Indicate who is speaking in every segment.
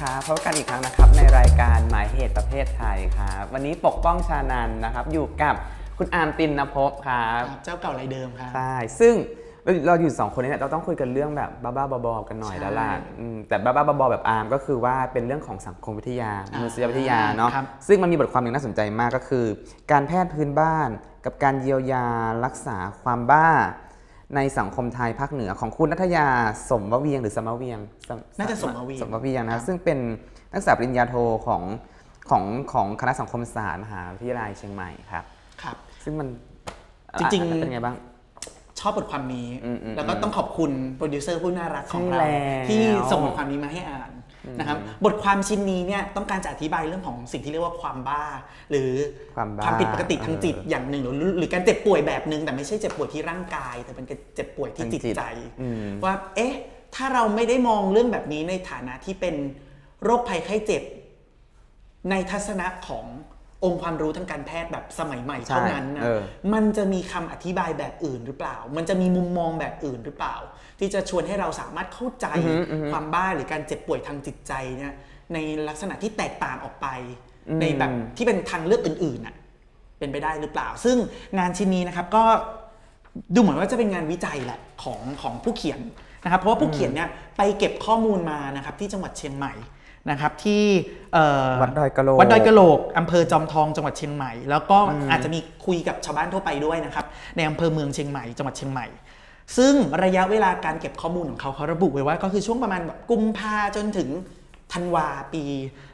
Speaker 1: ครับพบกันอีกครั้งนะครับในรายการหมายเหตุประเภทไทยครับวันนี้ปกป้องชานันนะครับอยู่กับคุณอาร์มตินภพครับ
Speaker 2: เจ้าเก่ารายเดิมครับ
Speaker 1: ใช่ซึ่งเราอยู่2คนนี้เราต้องคุยกันเรื่องแบบบ้าๆบอๆกันหน่อยแล้วล่ะแต่บ้าๆบอๆแบบอาร์มก็คือว่าเป็นเรื่องของสังคมวิทยามนุษยวิทยาเนาะซึ่งมันมีบทความหนึ่งน่าสนใจมากก็คือการแพทย์พื้นบ้านกับการเยียวยารักษาความบ้าในสังคมไทยภาคเหนือของคุณณัฐยาสมวเวียงหรือสมวเวียง
Speaker 2: น่าจะสมว
Speaker 1: เวียงนะซึ่งเป็นนักศึกษาปริญญาโทของคณะสังคมศาสตร์มหาวิทยาลัยเชียงใหม่ครับซึ่งมัน
Speaker 2: จริงๆ
Speaker 1: เป็นไงบ้าง
Speaker 2: ชอบบทความนี้แล้วก็ต้องขอบคุณโปรดิวเซอร์ผู้น่ารักของเราที่ส่งบทความนี้มาให้อ่านนะครับบทความชิ้นนี้เนี่ยต้องการจะอธิบายเรื่องของสิ่งที่เรียกว่าความบ้าหรือความผิดปกติทางจิตอย่างหนึ่งหรือการเจ็บป่วยแบบนึงแต่ไม่ใช่เจ็บป่วยที่ร่างกายแต่เป็นการเจ็บป่วยที่จิตใจว่าถ้าเราไม่ได้มองเรื่องแบบนี้ในฐานะที่เป็นโรคภัยไข้เจ็บในทัศนะขององค์ความรู้ทางการแพทย์แบบสมัยใหม่เท่านั้นนะมันจะมีคำอธิบายแบบอื่นหรือเปล่ามันจะมีมุมมองแบบอื่นหรือเปล่าที่จะชวนให้เราสามารถเข้าใจความบ้าหรือการเจ็บป่วยทางจิตใจเนี่ยในลักษณะที่แตกต่างออกไปในแบบที่เป็นทางเลือกอื่นๆน่ะเป็นไปได้หรือเปล่าซึ่งงานชิ้นนี้นะครับก็ดูเหมือนว่าจะเป็นงานวิจัยแหละของผู้เขียนนะครับเพราะว่าผู้เขียนเนี่ยไปเก็บข้อมูลมานะครับที่จังหวัดเชียงใหม่นะครับที่
Speaker 1: วัดดอยกะโห
Speaker 2: ลกอำเภอจอมทองจังหวัดเชียงใหม่แล้วก็อาจจะมีคุยกับชาวบ้านทั่วไปด้วยนะครับในอำเภอเมืองเชียงใหม่จังหวัดเชียงใหม่ซึ่งระยะเวลาการเก็บข้อมูลของเขาระบุไว้ว่าก็คือช่วงประมาณกุมภาจนถึงธันวาปี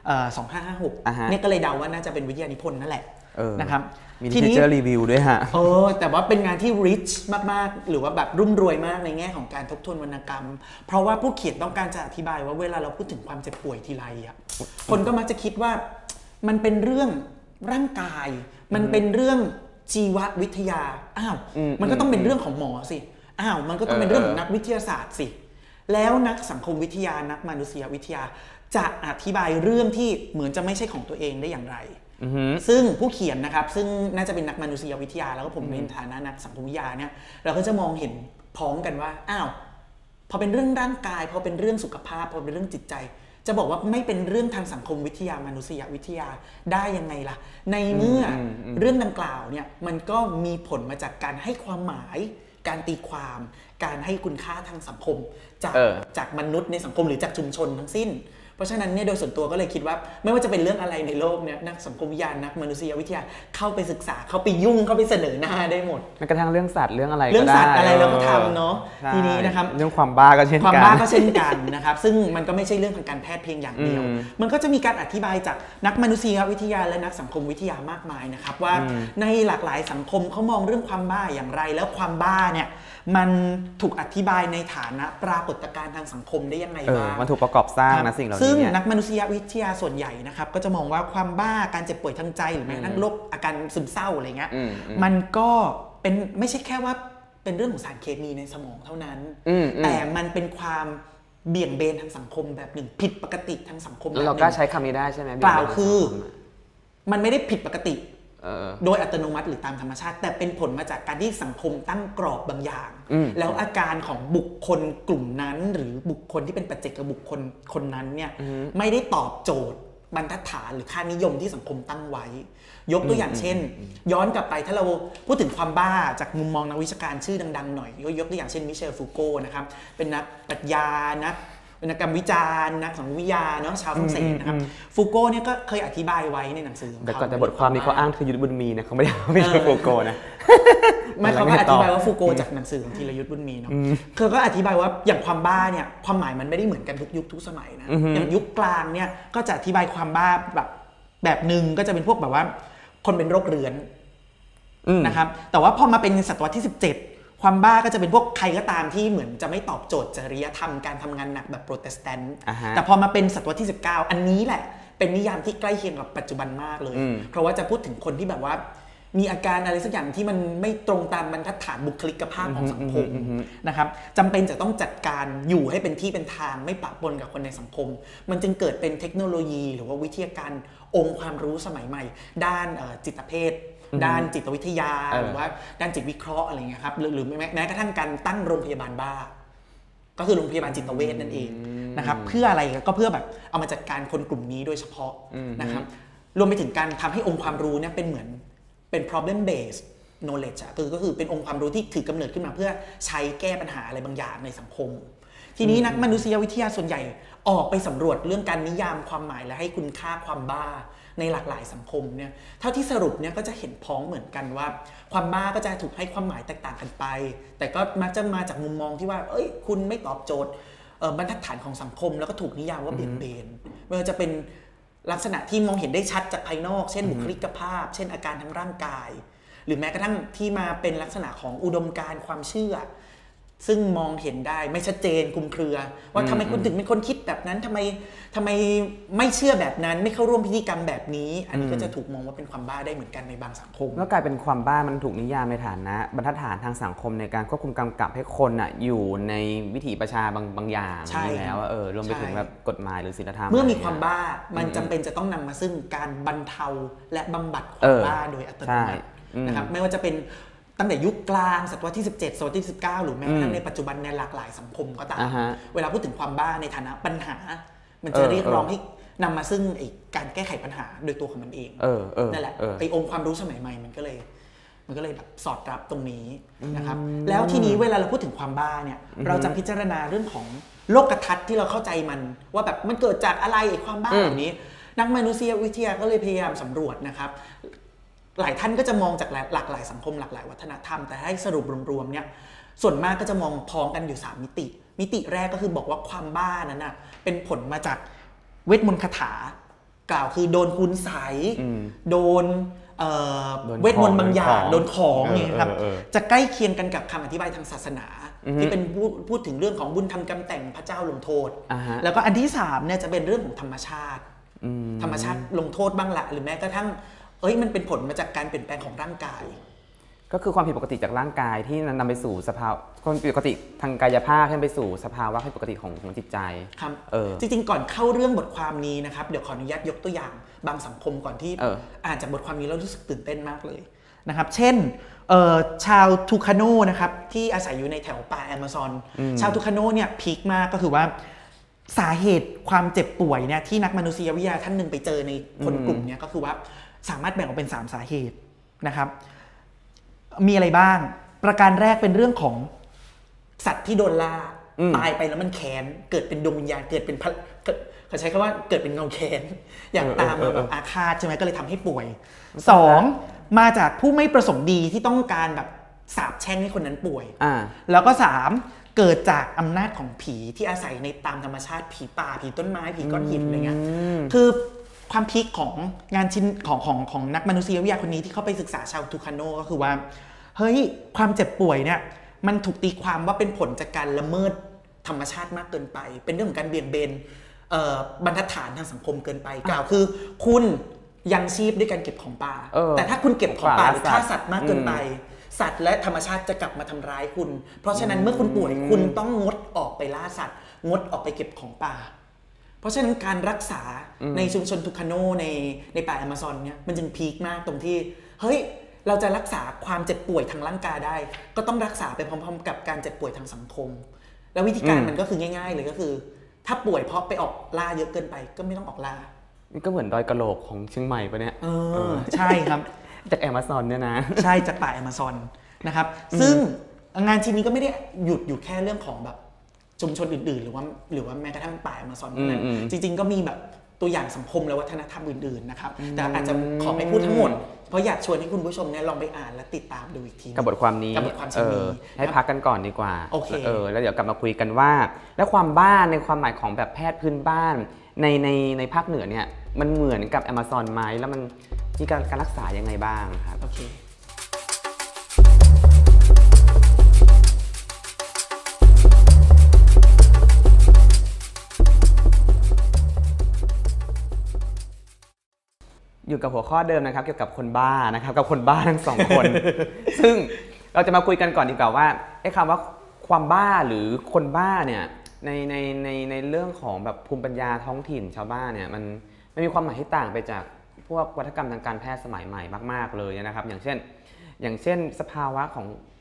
Speaker 2: 2556เนี่ยก็เลยเดาว่าน่าจะเป็นวิทยานิพนธ์นั่นแหละนะครับ
Speaker 1: มีทีเจอร์รีวิวด้วยฮะ
Speaker 2: แต่ว่าเป็นงานที่ rich มากๆหรือว่าแบบรุ่มรวยมากในแง่ของการทบทวนวรรณกรรมเพราะว่าผู้เขียนต้องการจะอธิบายว่าเวลาเราพูดถึงความเจ็บป่วยทีไรอ่ะคนก็มักจะคิดว่ามันเป็นเรื่องร่างกายมันเป็นเรื่องชีววิทยามันก็ต้องเป็นเรื่องของหมอสิมันก็ต้องเป็นเรื่องของนักวิทยาศาสตร์สิแล้วนักสังคมวิทยานักมนุษยวิทยาจะอธิบายเรื่องที่เหมือนจะไม่ใช่ของตัวเองได้อย่างไรซึ่งผู้เขียนนะครับซึ่งน่าจะเป็นนักมนุษยวิทยาแล้วก็ผมในฐานะนักสังคมวิทยาเนี่ยเราก็จะมองเห็นพ้องกันว่าพอเป็นเรื่องร่างกายพอเป็นเรื่องสุขภาพพอเป็นเรื่องจิตใจจะบอกว่าไม่เป็นเรื่องทางสังคมวิทยามนุษยวิทยาได้ยังไงล่ะในเมื่อเรื่องดังกล่าวเนี่ยมันก็มีผลมาจากการให้ความหมายการตีความการให้คุณค่าทางสังคมจากมนุษย์ในสังคมหรือจากชุมชนทั้งสิ้นเพราะฉะนั้นเนี่ยโดยส่วนตัวก็เลยคิดว่าไม่ว่าจะเป็นเรื่องอะไรในโลกเนี่ยนักสังคมวิทยานักมนุษยวิทยาเข้าไปศึกษาเข้าไปยุ่งเข้าไปเสนอหน้าได้หมด
Speaker 1: แม้กระทั่งเรื่องสัตว์เรื่องอะไร
Speaker 2: เรื่องสัตว์อะไรเราก็ทำเนาะทีนี้นะครับ
Speaker 1: เรื่องความบ้าก็เช่นกัน
Speaker 2: ความบ้าก็เช่นกันนะครับซึ่งมันก็ไม่ใช่เรื่องทางการแพทย์เพียงอย่างเดียวมันก็จะมีการอธิบายจากนักมนุษยวิทยาและนักสังคมวิทยามากมายนะครับว่าในหลากหลายสังคมเขามองเรื่องความบ้าอย่างไรแล้วความบ้าเนี่ยมันถูกอธิบายในฐานะปรากฏการณ์ทางสังคมได้ยังไงบ้าง
Speaker 1: มันถูกประกอบสร้างนะสิ่งเหล่านี้
Speaker 2: ซึ่งนักมนุษยวิทยาส่วนใหญ่นะครับก็จะมองว่าความบ้าการเจ็บป่วยทางใจหรือแม้กระทั่งโรคอาการซึมเศร้าอะไรเงี้ยมันก็เป็นไม่ใช่แค่ว่าเป็นเรื่องของสารเคมีในสมองเท่านั้นแต่มันเป็นความเบี่ยงเบนทางสังคมแบบหนึ่งผิดปกติทางสังคม
Speaker 1: เรากล้าใช้คำนี้ได้ใช่ไหม
Speaker 2: เปล่าคือมันไม่ได้ผิดปกติโดยอัตโนมัติหรือตามธรรมชาติแต่เป็นผลมาจากการที่สังคมตั้งกรอบบางอย่างแล้วอาการของบุคคลกลุ่มนั้นหรือบุคคลที่เป็นปัจเจกบุคคลคนนั้นเนี่ยไม่ได้ตอบโจทย์บรรทัดฐานหรือค่านิยมที่สังคมตั้งไว้ยกตัวอย่างเช่นย้อนกลับไปถ้าเราพูดถึงความบ้าจากมุมมองนักวิชาการชื่อดังๆหน่อยยกตัวอย่างเช่นมิเชลฟูโกนะครับเป็นนักปรัชญานักกรรมวิจารณ์นักสังคมวิทยาเนาะชาวฝรั่งเศสนะครับฟูโกเนี่ยก็เคยอธิบายไว้ในหนังสือ
Speaker 1: แต่ก่อนแต่บทความนี้เขาอ้างธีรยุทธบุญมีนะเขาไม่ได้ไม่ใช่ฟูโกนะ
Speaker 2: ไม่เขาก็อธิบายว่าฟูโกจากหนังสือของธีรยุทธบุญมีเนาะเขาก็อธิบายว่าอย่างความบ้าเนี่ยความหมายมันไม่ได้เหมือนกันทุกยุคทุกสมัยนะอย่างยุคกลางเนี่ยก็จะอธิบายความบ้าแบบนึงก็จะเป็นพวกแบบว่าคนเป็นโรคเรื้อนนะครับแต่ว่าพอมาเป็นศตวรรษที่17ความบ้าก็จะเป็นพวกใครก็ตามที่เหมือนจะไม่ตอบโจทย์จริยธรรมการทำงานหนักแบบโปรเตสแตนต์แต่พอมาเป็นศตวรรษที่19อันนี้แหละเป็นนิยามที่ใกล้เคียงกับปัจจุบันมากเลยเพราะว่าจะพูดถึงคนที่แบบว่ามีอาการอะไรสักอย่างที่มันไม่ตรงตามบรรทัดฐานบุคลิกภาพของสังคมนะครับจำเป็นจะต้องจัดการอยู่ให้เป็นที่เป็นทางไม่ปะปนกับคนในสังคมมันจึงเกิดเป็นเทคโนโลยีหรือว่าวิทยาการองค์ความรู้สมัยใหม่ด้านจิตเภทด้านจิตวิทยาหรือว่าด้านจิตวิเคราะห์อะไรเงี้ยครับหรือแม้กระทั่งการตั้งโรงพยาบาลบ้าก็คือโรงพยาบาลจิตเวชนั่นเองนะครับเพื่ออะไรก็เพื่อแบบเอามาจัดการคนกลุ่มนี้โดยเฉพาะนะครับรวมไปถึงการทำให้องค์ความรู้เนี่ยเป็นเหมือนเป็น problem based knowledge ก็คือเป็นองค์ความรู้ที่ถือกำเนิดขึ้นมาเพื่อใช้แก้ปัญหาอะไรบางอย่างในสังคมทีนี้นักมนุษยวิทยาส่วนใหญ่ออกไปสำรวจเรื่องการนิยามความหมายและให้คุณค่าความบ้าในหลากหลายสังคมเนี่ยเท่าที่สรุปเนี่ยก็จะเห็นพ้องเหมือนกันว่าความบ้าก็จะถูกให้ความหมายแตกต่างกันไปแต่ก็มักจะมาจากมุมมองที่ว่าเอ้ยคุณไม่ตอบโจทย์บรรทัดฐานของสังคมแล้วก็ถูกนิยามว่าเบี่ยงเบนไม่ว่าจะเป็นลักษณะที่มองเห็นได้ชัดจากภายนอกเช่นบุคลิกภาพเช่นอาการทางร่างกายหรือแม้กระทั่งที่มาเป็นลักษณะของอุดมการณ์ความเชื่อซึ่งมองเห็นได้ไม่ชัดเจนคลุมเครือว่าทำไมคุณถึงเป็นคนคิดแบบนั้นทำไมไม่เชื่อแบบนั้นไม่เข้าร่วมพิธีกรรมแบบนี้อันนี้ก็จะถูกมองว่าเป็นความบ้าได้เหมือนกันในบางสังคม
Speaker 1: ก็กลายเป็นความบ้ามันถูกนิยามในฐานะบรรทัดฐานทางสังคมในการควบคุมกำกับให้คนอยู่ในวิถีประชาบางอย่างนี่แล้วรวมไปถึงแบบกฎหมายหรือศีลธรรม
Speaker 2: เมื่อมีความบ้ามันจำเป็นจะต้องนำมาซึ่งการบรรเทาและบำบัดความบ้าโดยอัตโนมัตินะครับไม่ว่าจะเป็นตั้งแต่ยุคกลางศตวรรษที่17ศตวรรษที่19หรือแม้กระทั่งในปัจจุบันในหลากหลายสังคมก็ตามเวลาพูดถึงความบ้าในฐานะปัญหามันจะเรียกร้องให้นำมาซึ่งการแก้ไขปัญหาโดยตัวของมันเองนั่นแหละองค์ความรู้สมัยใหม่มันก็เลยแบบสอดรับตรงนี้นะครับแล้วทีนี้เวลาเราพูดถึงความบ้าเนี่ยเราจะพิจารณาเรื่องของโลกทัศน์ที่เราเข้าใจมันว่าแบบมันเกิดจากอะไรความบ้าแบบนี้นักมนุษยวิทยาก็เลยพยายามสำรวจนะครับหลายท่านก็จะมองจากหลากหลายสังคมหลากหลายวัฒนธรรมแต่ให้สรุปรวมๆเนี่ยส่วนมากก็จะมองพ้องกันอยู่3มิติแรกก็คือบอกว่าความบ้านั้นน่ะเป็นผลมาจากเวทมนต์คาถากล่าวคือโดนคุณไสยโดนเวทมนต์บางอย่างโดนของนี่ครับจะใกล้เคียงกันกับคำอธิบายทางศาสนาที่เป็นพูดถึงเรื่องของบุญทำกรรมแต่งพระเจ้าลงโทษแล้วก็อันที่3เนี่ยจะเป็นเรื่องของธรรมชาติลงโทษบ้างละหรือแม้กระทั่งมันเป็นผลมาจากการเปลี่ยนแปลงของร่างกาย
Speaker 1: ก็คือความผิดปกติจากร่างกายที่นำไปสู่สภาวะความผิดปกติทางกายภาพที่ไปสู่สภาวะผิดปกติของจิตใจ
Speaker 2: ครับจริงๆก่อนเข้าเรื่องบทความนี้นะครับเดี๋ยวขออนุญาตยกตัวอย่างบางสังคมก่อนที่อ่านจากบทความนี้แล้วรู้สึกตื่นเต้นมากเลยนะครับเช่นชาวทูคาโนนะครับที่อาศัยอยู่ในแถวป่าแอมะซอนชาวทูคาโนเนี่ยพีคมากก็คือว่าสาเหตุความเจ็บป่วยเนี่ยที่นักมนุษยวิทยาท่านหนึ่งไปเจอในคนกลุ่มนี้ก็คือว่าสามารถแบ่งออกเป็น3สาเหตุนะครับมีอะไรบ้างประการแรกเป็นเรื่องของสัตว์ที่โดนล่าตายไปแล้วมันแค้นเกิดเป็นดวงวิญญาณเกิดเป็นเขาใช้คำว่าเกิดเป็นเงาแค้นอย่างตามมาแบบอาฆาตใช่ไหมก็เลยทำให้ป่วย2มาจากผู้ไม่ประสงค์ดีที่ต้องการแบบสาปแช่งให้คนนั้นป่วยแล้วก็3เกิดจากอำนาจของผีที่อาศัยในตามธรรมชาติผีป่าผีต้นไม้ผีก้อนหินอะไรเงี้ยคือความพีคของงานชิ้นของนักมนุษยวิทยาคนนี้ที่เข้าไปศึกษาชาวทูคาโนก็คือว่าเฮ้ยความเจ็บป่วยเนี่ยมันถูกตีความว่าเป็นผลจากการละเมิดธรรมชาติมากเกินไปเป็นเรื่องของการเบี่ยงเบนบรรทัดฐานทางสังคมเกินไปกล่าวคือคุณยังชีพด้วยการเก็บของป่าแต่ถ้าคุณเก็บของป่าหรือฆ่าสัตว์มากเกินไปสัตว์และธรรมชาติจะกลับมาทำร้ายคุณเพราะฉะนั้นเมื่อคุณป่วยคุณต้องงดออกไปล่าสัตว์งดออกไปเก็บของป่าเพราะฉะนั้นการรักษาในชุมชนทูคาโนในป่าแอมะซอนเนี่ยมันจึงพีคมากตรงที่เฮ้ยเราจะรักษาความเจ็บป่วยทางร่างกายได้ก็ต้องรักษาไปพร้อมๆกับการเจ็บป่วยทางสังคมแล้ววิธีการมันก็คือง่ายๆเลยก็คือถ้าป่วยเพราะไปออกล่าเยอะเกินไปก็ไม่ต้องออกล่า
Speaker 1: นี่ก็เหมือนดอยกะโหลกของเชียงใหม่ปะเนี่ย
Speaker 2: ใช่ครับ
Speaker 1: จากแอมะซอนเนี่ยนะ
Speaker 2: ใช่จากป่าแอมะซอนนะครับซึ่งงานชิ้นนี้ก็ไม่ได้หยุดอยู่แค่เรื่องของแบบชุมชนอื่นๆหรือว่าแม้กระทั่งป่าแอมะซอนนั้นจริงๆก็มีแบบตัวอย่างสังคมและวัฒนธรรมอื่นๆนะครับแต่อาจจะขอไม่พูดทั้งหมดเพราะอยากชวนให้คุณผู้ชมเนี่ยลองไปอ่านและติดตามดูอีกที
Speaker 1: กับบทความนี้ให้พักกันก่อนดีกว่าแล้วเดี๋ยวกลับมาคุยกันว่าแล้วความบ้าในความหมายของแบบแพทย์พื้นบ้านในภาคเหนือเนี่ยมันเหมือนกับแอมะซอนไหมแล้วมันมีการรักษายังไงบ้างครับ
Speaker 2: โอเค
Speaker 1: อยู่กับหัวข้อเดิมนะครับเกี่ยวกับคนบ้านะครับกับคนบ้าทั้ง2 คน ซึ่งเราจะมาคุยกันก่อนดีกว่าว่าคำว่าความบ้าหรือคนบ้าเนี่ยในเรื่องของแบบภูมิปัญญาท้องถิ่นชาวบ้านเนี่ยมันมีความหมายที่ต่างไปจากพวกวัฒกรรมทางการแพทย์สมัยใหม่มากๆเลยนะครับอย่างเช่นสภาวะของ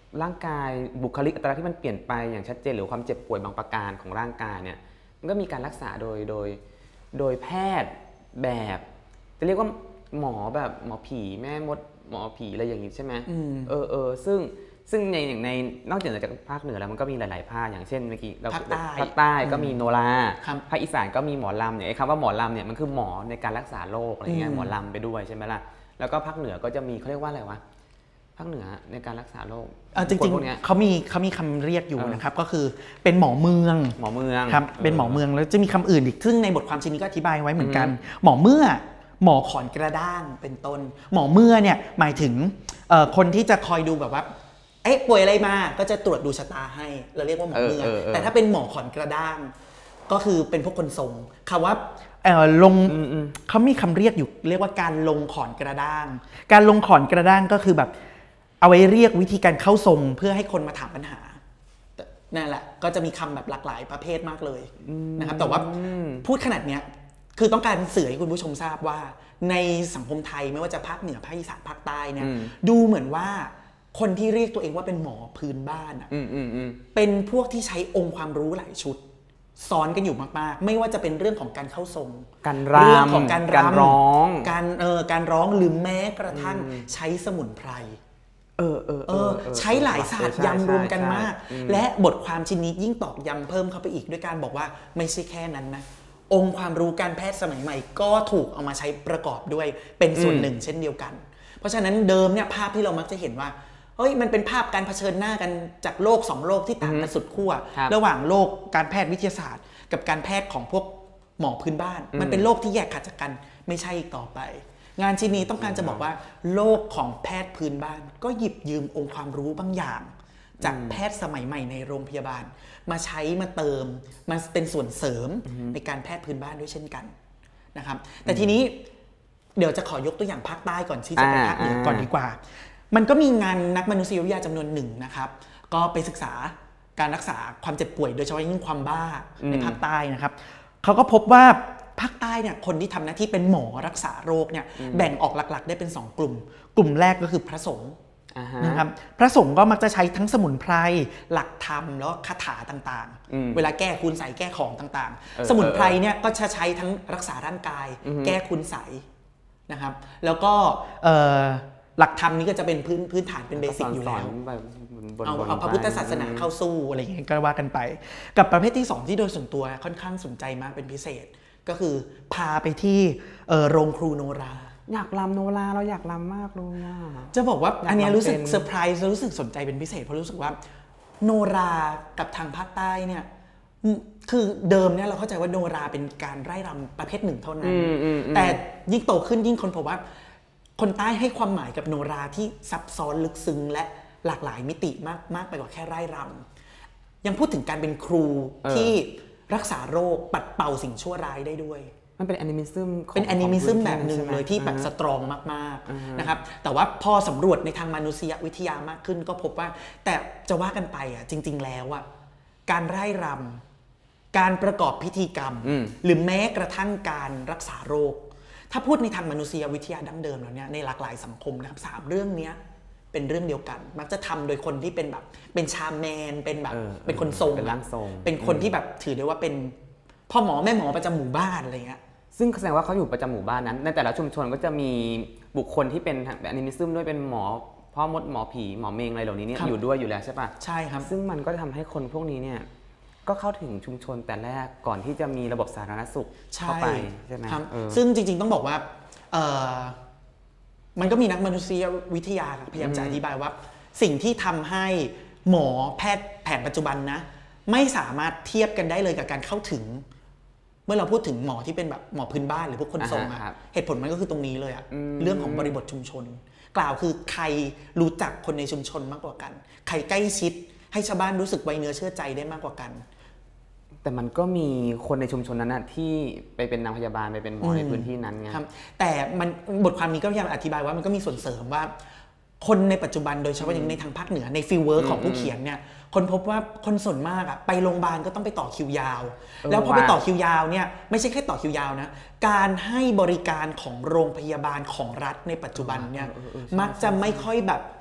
Speaker 1: ร่างกายบุคลิกอัตลักษณ์ที่มันเปลี่ยนไปอย่างชัดเจนหรือความเจ็บป่วยบางประการของร่างกายเนี่ยมันก็มีการรักษาโดยแพทย์แบบจะเรียกว่าหมอแบบหมอผีแม่มดหมอผีอะไรอย่างนี้ใช่ไหมซึ่งในนอกจากภาคเหนือแล้วมันก็มีหลายๆภาคอย่างเช่นเมื่อกี้ภาคใต้ก็มีโนราภาคอีสานก็มีหมอลำเนี่ยไอ้คำว่าหมอลำเนี่ยมันคือหมอในการรักษาโรคอะไรเงี้ยหมอลำไปด้วยใช่ไหมล่ะแล้วก็ภาคเหนือก็จะมีเขาเรียกว่าอะไรวะภาคเหนือในการรักษาโรค
Speaker 2: จริงๆเขามีคำเรียกอยู่นะครับก็คือเป็นหมอเมืองครับเป็นหมอเมืองแล้วจะมีคำอื่นอีกซึ่งในบทความชิ้นนี้ก็อธิบายไว้เหมือนกันหมอเมื่อหมอขอนกระด้างเป็นต้นหมอเมื่อเนี่ยหมายถึงคนที่จะคอยดูแบบว่าป่วยอะไรมาก็จะตรวจดูชะตาให้เราเรียกว่าหมอเมื่อแต่ถ้าเป็นหมอขอนกระด้างก็คือเป็นพวกคนทรงคำว่าลงเขามีคำเรียกอยู่เรียกว่าการลงขอนกระด้างการลงขอนกระด้างก็คือแบบเอาไว้เรียกวิธีการเข้าทรงเพื่อให้คนมาถามปัญหานั่นแหละก็จะมีคำแบบหลากหลายประเภทมากเลยนะครับแต่ว่าพูดขนาดเนี้ยคือต้องการสื่อให้คุณผู้ชมทราบว่าในสังคมไทยไม่ว่าจะภาคเหนือภาคอีสานภาคใต้เนี่ยดูเหมือนว่าคนที่เรียกตัวเองว่าเป็นหมอพื้นบ้านเป็นพวกที่ใช้องค์ความรู้หลายชุดซ้อนกันอยู่มากๆไม่ว่าจะเป็นเรื่องของการเข้าทรง
Speaker 1: การรำ
Speaker 2: เรื่องของการ
Speaker 1: ร้อง
Speaker 2: การร้องหรือแม้กระทั่งใช้สมุนไพรใช้หลายศาสตร์ยำรวมกันมากและบทความชิ้นนี้ยิ่งตอกย้ำเพิ่มเข้าไปอีกด้วยการบอกว่าไม่ใช่แค่นั้นนะองค์ความรู้การแพทย์สมัยใหม่ก็ถูกเอามาใช้ประกอบด้วยเป็นส่วนหนึ่งเช่นเดียวกันเพราะฉะนั้นเดิมเนี่ยภาพที่เรามักจะเห็นว่าเฮ้ยมันเป็นภาพการเผชิญหน้ากันจากโลก2โลกที่ต่างกันสุดขั้วระหว่างโลกการแพทย์วิทยาศาสตร์กับการแพทย์ของพวกหมอพื้นบ้านมันเป็นโลกที่แยกขาดจากกันไม่ใช่อีกต่อไปงานชิ้นนี้ต้องการจะบอกว่าโลกของแพทย์พื้นบ้านก็หยิบยืมองค์ความรู้บางอย่างจากแพทย์สมัยใหม่ในโรงพยาบาลมาใช้มาเติมมาเป็นส่วนเสริมในการแพทย์พื้นบ้านด้วยเช่นกันนะครับแต่ทีนี้เดี๋ยวจะขอยกตัวอย่างภาคใต้ก่อนที่จะไปภาคเหนือก่อนดีกว่ามันก็มีงานนักมนุษยวิทยาจำนวนหนึ่งนะครับก็ไปศึกษาการรักษาความเจ็บป่วยโดยเฉพาะยิ่งความบ้าในภาคใต้นะครับเขาก็พบว่าภาคใต้เนี่ยคนที่ทำหน้าที่เป็นหมอรักษาโรคเนี่ยแบ่งออกหลักๆได้เป็น2กลุ่มกลุ่มแรกก็คือพระสงฆ์นะครับพระสงฆ์ก็มักจะใช้ทั้งสมุนไพรหลักธรรมแล้วคาถาต่างๆเวลาแก้คุณใสแก้ของต่างๆสมุนไพรเนี่ยก็จะใช้ทั้งรักษาร่างกายแก้คุณใสนะครับแล้วก็หลักธรรมนี้ก็จะเป็นพื้นฐานเป็นเบสิกอยู่แล้วเอาพระพุทธศาสนาเข้าสู้อะไรอย่างเงี้ยก็ว่ากันไปกับประเภทที่2ที่โดยส่วนตัวค่อนข้างสนใจมากเป็นพิเศษก็คือพาไปที่โรงครูโนรา
Speaker 1: อยากรำโนราเราอยากรำมากเลย
Speaker 2: จะบอกว่าอันนี้รู้สึกเซอร์ไพรส์รู้สึกสนใจเป็นพิเศษเพราะรู้สึกว่าโนรากับทางภาคใต้เนี่ยคือเดิมเนี่ยเราเข้าใจว่าโนราเป็นการไร่รำประเภทหนึ่งเท่านั้นแต่ยิ่งโตขึ้นยิ่งคนพบว่าคนใต้ให้ความหมายกับโนราที่ซับซ้อนลึกซึ้งและหลากหลายมิติมากไปกว่าแค่ไร่รำยังพูดถึงการเป็นครูที่รักษาโรคปัดเป่าสิ่งชั่วร้ายได้ด้วย
Speaker 1: มันเป็นแอนิมิซึม
Speaker 2: แบบหนึ่งเลยที่แบบสตรองมากๆนะครับแต่ว่าพอสำรวจในทางมนุษยวิทยามากขึ้นก็พบว่าแต่จะว่ากันไปอ่ะจริงๆแล้วอ่ะการไร่รำการประกอบพิธีกรรมหรือแม้กระทั่งการรักษาโรคถ้าพูดในทางมนุษยวิทยาดั้งเดิมแล้วเนี่ยในหลากหลายสังคมนะครับ3เรื่องนี้เป็นเรื่องเดียวกันมักจะทำโดยคนที่เป็นแบบเป็นชาแมนเป็นแบบเป็นคนทรง
Speaker 1: เป็นร่างทรง
Speaker 2: เป็นคนที่แบบถือได้ว่าเป็นพ่อหมอแม่หมอประจำหมู่บ้านอะไรเงี้ย
Speaker 1: ซึ่งแสดงว่าเขาอยู่ประจำหมู่บ้านนั้นในแต่ละชุมชนก็จะมีบุคคลที่เป็นแอนิมิซึมด้วยเป็นหมอพ่อมดหมอผีหมอเมงอะไรเหล่านี้เนี่ยอยู่ด้วยอยู่แล้วใช่ปะ
Speaker 2: ใช่ครับ
Speaker 1: ซึ่งมันก็ทำให้คนพวกนี้เนี่ยก็เข้าถึงชุมชนแต่แรกก่อนที่จะมีระบบสาธารณสุขเข้าไปใช่ไหม
Speaker 2: ซึ่งจริงๆต้องบอกว่ามันก็มีนักมนุษยวิทยาพยายามจะอธิบายว่าสิ่งที่ทำให้หมอแพทย์แผนปัจจุบันนะไม่สามารถเทียบกันได้เลยกับการเข้าถึงเมื่อเราพูดถึงหมอที่เป็นแบบหมอพื้นบ้านหรือพวกคนทรงอะเหตุผลมันก็คือตรงนี้เลยอะเรื่องของบริบทชุมชนกล่าวคือใครรู้จักคนในชุมชนมากกว่ากันใครใกล้ชิดให้ชาวบ้านรู้สึกไว้เนื้อเชื่อใจได้มากกว่ากัน
Speaker 1: แต่มันก็มีคนในชุมชนนั้นนะที่ไปเป็นนางพยาบาลไปเป็นหมอในพื้นที่นั้นไง
Speaker 2: แต่มันบทความนี้ก็พยายามอธิบายว่ามันก็มีส่วนเสริมว่าคนในปัจจุบันโดยเฉพาะอย่างในทางภาคเหนือในฟีลเวิร์คของผู้เขียนเนี่ยคนพบว่าคนส่วนมากอะไปโรงพยาบาลก็ต้องไปต่อคิวยาวแล้วพอไปต่อคิวยาวเนี่ยไม่ใช่แค่ต่อคิวยาวนะการให้บริการของโรงพยาบาลของรัฐในปัจจุบันเนี่ยมักจะไม่ค่อยแบบ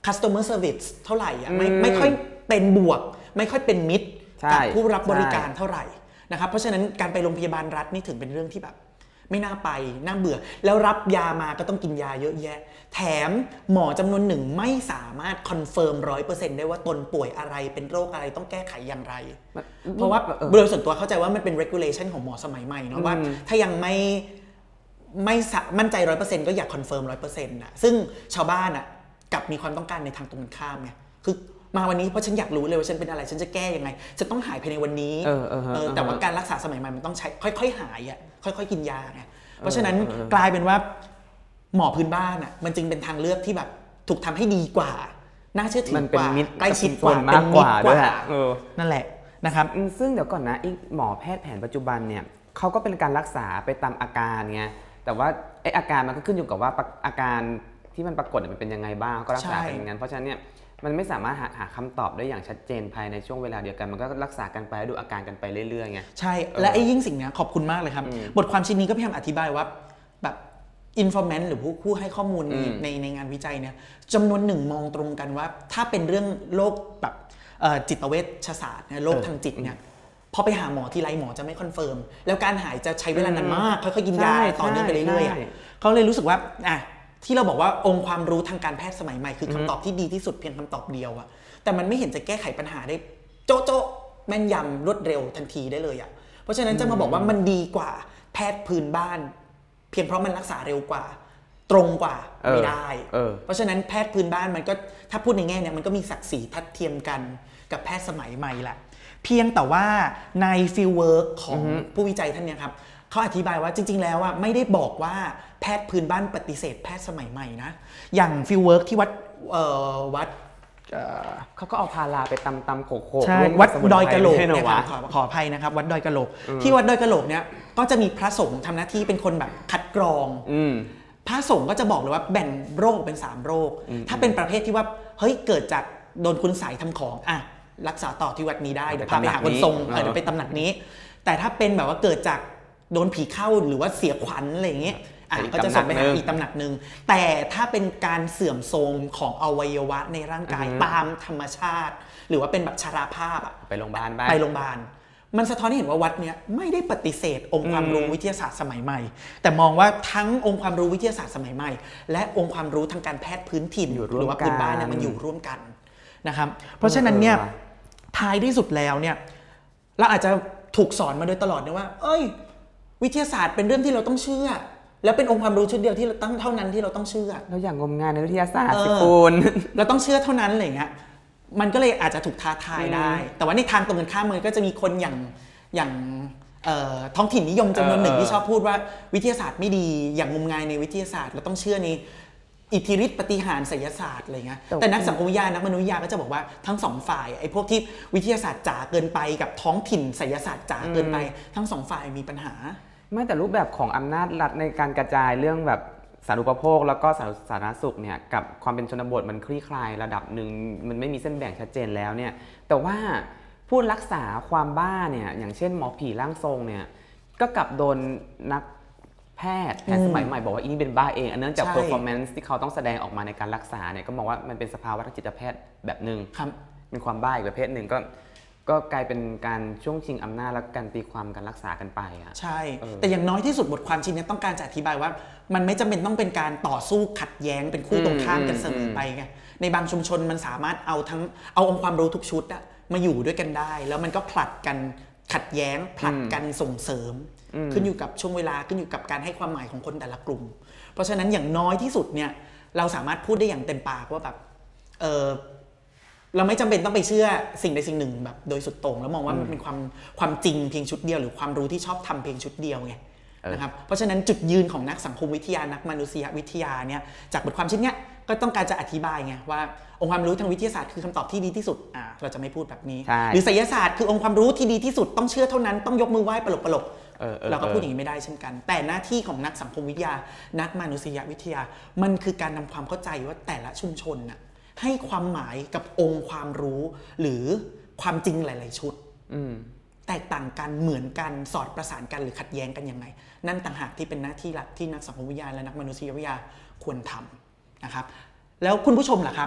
Speaker 2: customer service เท่าไหร่อ่ะไม่ค่อยเป็นบวกไม่ค่อยเป็นมิตรกับผู้รับบริการเท่าไหร่นะครับเพราะฉะนั้นการไปโรงพยาบาลรัฐนี่ถึงเป็นเรื่องที่แบบไม่น่าไปน่าเบื่อแล้วรับยามาก็ต้องกินยาเยอะแยะแถมหมอจำนวนหนึ่งไม่สามารถคอนเฟิร์ม 100% ได้ว่าตนป่วยอะไรเป็นโรคอะไรต้องแก้ไขอย่างไรเพราะว่าโดยส่วนตัวเข้าใจว่ามันเป็น regulation ของหมอสมัยใหม่เนาะว่าถ้ายังไม่มั่นใจ 100% ก็อยากคอนเฟิร์ม 100% นะซึ่งชาวบ้านอ่ะกลับมีความต้องการในทางตรงกันข้ามไงคือมาวันนี้เพราะฉันอยากรู้เลยว่าฉันเป็นอะไรฉันจะแก้ยังไงฉันต้องหายภายในวันนี้แต่ว่าการรักษาสมัยใหม่มันต้องใช้ค่อยๆหายอ่ะค่อยๆกินยาไงเพราะฉะนั้นกลายเป็นว่าหมอพื้นบ้านอ่ะมันจึงเป็นทางเลือกที่แบบถูกทำให้ดีกว่าน่าเชื่อถือกว่าใกล้ชิดกว่า
Speaker 1: มากกว่าด้วย
Speaker 2: นั่นแหละนะครับ
Speaker 1: ซึ่งเดี๋ยวก่อนนะหมอแพทย์แผนปัจจุบันเนี่ยเขาก็เป็นการรักษาไปตามอาการไงแต่ว่าไอ้อาการมันก็ขึ้นอยู่กับว่าอาการที่มันปรากฏมันเป็นยังไงบ้างก็รักษาเป็นอย่างนั้นเพราะฉะนั้นเนี่ยมันไม่สามารถหาคำตอบได้อย่างชัดเจนภายในช่วงเวลาเดียวกันมันก็รักษากันไปดูอาการกันไปเรื่อยๆไง
Speaker 2: ใช่และไอ้ยิ่งสิ่งนี้ขอบคุณมากเลยครับบทความชิ้นนี้ก็พยายามอธิบายว่าแบบinformant หรือผู้ให้ข้อมูลในงานวิจัยเนี่ยจำนวนหนึ่งมองตรงกันว่าถ้าเป็นเรื่องโรคแบบจิตเวชศาสตร์โรคทางจิตเนี่ยพอไปหาหมอทีไรหมอจะไม่คอนเฟิร์มแล้วการหายจะใช้เวลานานมากค่อยๆกินยาต่อเนื่องไปเรื่อยๆเขาเลยรู้สึกว่าที่เราบอกว่าองค์ความรู้ทางการแพทย์สมัยใหม่คือคำตอบที่ดีที่สุดเพียงคำตอบเดียวอะแต่มันไม่เห็นจะแก้ไขปัญหาได้โจ๊ะแม่นยำรวดเร็วทันทีได้เลยอะเพราะฉะนั้นจะมาบอกว่ามันดีกว่าแพทย์พื้นบ้านเพียงเพราะมันรักษาเร็วกว่าตรงกว่าไม่ได้เพราะฉะนั้นแพทย์พื้นบ้านมันก็ถ้าพูดในแง่เนี่ยมันก็มีศักดิ์ศรีทัดเทียมกันกับแพทย์สมัยใหม่แหละเพียงแต่ว่าในฟิลเวิร์กของผู้วิจัยท่านเนี่ยครับเขาอธิบายว่าจริงๆแล้วอ่ะไม่ได้บอกว่าแพทย์พื้นบ้านปฏิเสธแพทย์สมัยใหม่นะอย่างฟิลเวิร์กที่วัด
Speaker 1: เขาก็เอาพาราไปตำโขก
Speaker 2: วัดดอยกะโหลกนะครับขออภัยนะครับวัดดอยกะโหลกที่วัดดอยกะโหลกเนี่ยก็จะมีพระสงฆ์ทำหน้าที่เป็นคนแบบคัดกรองพระสงฆ์ก็จะบอกเลยว่าแบ่งโรคเป็น3โรคถ้าเป็นประเภทที่ว่าเฮ้ยเกิดจากโดนคุณใส่ทำของรักษาต่อที่วัดนี้ได้เดี๋ยวพาไปหาคนทรงเดี๋ยวไปตำหนักนี้แต่ถ้าเป็นแบบว่าเกิดจากโดนผีเข้าหรือว่าเสียขวัญอะไรอย่างเงี้ยก็จะส่งไปหาอีกตำหนักนึงแต่ถ้าเป็นการเสื่อมโทรมของอวัยวะในร่างกายตามธรรมชาติหรือว่าเป็นแบบชราภาพ
Speaker 1: ไปโรงพยาบาล
Speaker 2: ไปโรงพยาบาลมันสะท้อนให้เห็นว่าวัดเนี้ยไม่ได้ปฏิเสธองค์ความรู้วิทยาศาสตร์สมัยใหม่แต่มองว่าทั้งองค์ความรู้วิทยาศาสตร์สมัยใหม่และองค์ความรู้ทางการแพทย์พื้นถิ่นหรือว่าพื้นบ้านเนี่ยมันอยู่ร่วมกันนะครับเพราะฉะนั้นเนี่ยท้ายที่สุดแล้วเนี่ยเราอาจจะถูกสอนมาโดยตลอดนะว่าวิทยาศาสตร์เป็นเรื่องที่เราต้องเชื่อแล้วเป็นองค์ความรู้ชุดเดียวที่เราตั้งเท่านั้นที่เราต้องเชื่อ
Speaker 1: เราอย่างงมงายในวิทยาศาสตร์สิคุณ
Speaker 2: เราต้องเชื่อเท่านั้นอะไรเงี้ยมันก็เลยอาจจะถูกท้าทายได้แต่ว่าในทางตรงกันข้ามมันก็จะมีคนอย่างท้องถิ่นนิยมจำนวนหนึ่งที่ชอบพูดว่าวิทยาศาสตร์ไม่ดีอย่างงมงายในวิทยาศาสตร์เราต้องเชื่อในอิทธิฤทธิปาฏิหาริย์ไสยศาสตร์อะไรเงี้ยแต่นักสังคมวิทยานักมนุษยวิทยาก็จะบอกว่าทั้งสองฝ่ายไอ้พวกที่วิทยาศาสตร์จ๋าเกินไปกับท้องถิ่นไสยศาสตร์จ๋าเกินไปทั้งสองฝ่ายมีปัญหา
Speaker 1: ไม่แต่รูปแบบของอำนาจรัฐในการกระจายเรื่องแบบสาธารณูปโภคแล้วก็สาธารณสุขเนี่ยกับความเป็นชนบทมันคลี่คลายระดับหนึ่งมันไม่มีเส้นแบ่งชัดเจนแล้วเนี่ยแต่ว่าผู้รักษาความบ้าเนี่ยอย่างเช่นหมอผีร่างทรงเนี่ยก็กลับโดนนักแพทย์สมัยใหม่บอกว่าอีนี่เป็นบ้าเองเนื่องจาก performance ที่เขาต้องแสดงออกมาในการรักษาเนี่ยก็มองว่ามันเป็นสภาวะทางจิตแพทย์แบบนึงเป็นความบ้าอีกประเภทหนึ่งก็กลายเป็นการช่วงชิงอำนาจและการตีความการรักษากันไป
Speaker 2: ใช่แต่อย่างน้อยที่สุดบทความชิ้นนี้ต้องการจะอธิบายว่ามันไม่จำเป็นต้องเป็นการต่อสู้ขัดแย้งเป็นคู่ตรงข้ามกันเสมอไปไงในบางชุมชนมันสามารถเอาองค์ความรู้ทุกชุดมาอยู่ด้วยกันได้แล้วมันก็ผลัดกันขัดแย้งผลัดกันส่งเสริมขึ้นอยู่กับช่วงเวลาขึ้นอยู่กับการให้ความหมายของคนแต่ละกลุ่มเพราะฉะนั้นอย่างน้อยที่สุดเนี่ยเราสามารถพูดได้อย่างเต็มปากว่าแบบเราไม่จำเป็นต้องไปเชื่อสิ่งใดสิ่งหนึ่งแบบโดยสุดโต่งแล้วมองว่ามันเป็นความจริงเพียงชุดเดียวหรือความรู้ที่ชอบทำเพียงชุดเดียวไงนะครับเพราะฉะนั้นจุดยืนของนักสังคมวิทยานักมนุษยวิทยาเนี่ยจากบทความชิ้นเนี้ยก็ต้องการจะอธิบายไงว่าองค์ความรู้ทางวิทยาศาสตร์คือคำตอบที่ดีที่สุดเราจะไม่พูดแบบนี้หรือไสยศาสตร์คือองค์ความรู้ที่ดีที่สุดต้องเชื่อเท่านั้นต้องยกมือไหว้ปลกเราก็พูดอย่างนี้ไม่ได้เช่นกันแต่หน้าที่ของนักสังคมวิทยานักมนุษยวิทยามันคือการนำความเข้าใจว่าแต่ละชุมชนน่ะให้ความหมายกับองค์ความรู้หรือความจริงหลายๆชุดแตกต่างกันเหมือนกันสอดประสานกันหรือขัดแย้งกันยังไงนั่นต่างหากที่เป็นหน้าที่หลักที่นักสังคมวิทยาและนักมนุษยวิทยาควรทำนะครับแล้วคุณผู้ชมล่ะครับ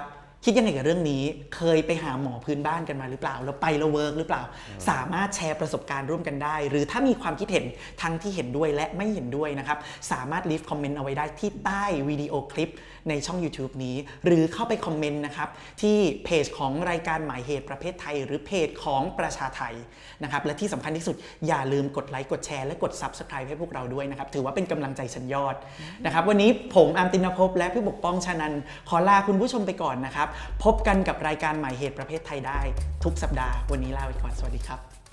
Speaker 2: คิดยังไงกับเรื่องนี้เคยไปหาหมอพื้นบ้านกันมาหรือเปล่าแล้วไปแล้วเวิร์กหรือเปล่าสามารถแชร์ประสบการณ์ร่วมกันได้หรือถ้ามีความคิดเห็นทั้งที่เห็นด้วยและไม่เห็นด้วยนะครับสามารถลีฟคอมเมนต์เอาไว้ได้ที่ใต้วิดีโอคลิปในช่อง YouTube นี้หรือเข้าไปคอมเมนต์นะครับที่เพจของรายการหมายเหตุประเภทไทยหรือเพจของประชาไทยนะครับและที่สำคัญที่สุดอย่าลืมกดไลค์กดแชร์และกด Subscribe ให้พวกเราด้วยนะครับถือว่าเป็นกำลังใจชั้นยอดนะครับวันนี้ผมอาร์มตินภพและพี่ปกป้องชานันท์ขอลาคุณผู้ชมไปก่อนนะครับพบกันกับรายการหมายเหตุประเภทไทยได้ทุกสัปดาห์วันนี้ลาไปก่อนสวัสดีครับ